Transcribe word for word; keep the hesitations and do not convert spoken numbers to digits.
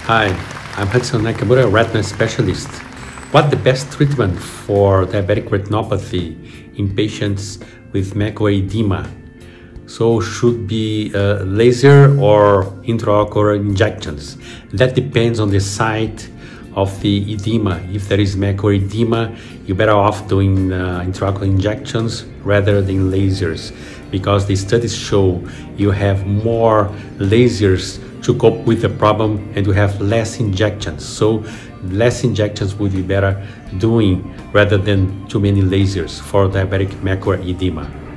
Hi, I'm Hudson Nakamura, retina specialist. What the best treatment for diabetic retinopathy in patients with macular edema? So should be uh, laser or intraocular injections. That depends on the site of the edema. If there is macular edema, you're better off doing uh, intraocular injections rather than lasers, because the studies show you have more lasers to cope with the problem and to have less injections. So less injections would be better doing rather than too many lasers for diabetic macular edema.